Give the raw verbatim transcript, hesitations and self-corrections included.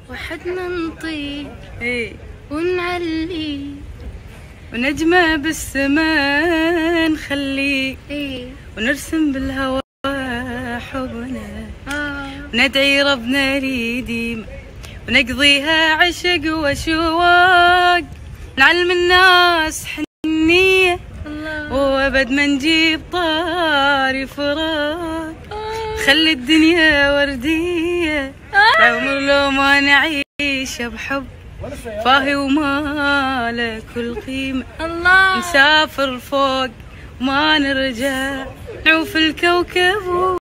وحد ننطي ايه ونعلي ونجمة بالسما نخلي ايه ونرسم بالهوى حبنا اه وندعي ربنا يديم ونقضيها عشق وشواق نعلم الناس حنية الله وابد ما نجيب طاري فراق خلي الدنيا وردية عمر لو ما نعيش بحب فاهي وما له كل قيمة الله نسافر فوق وما نرجع نعوف الكوكب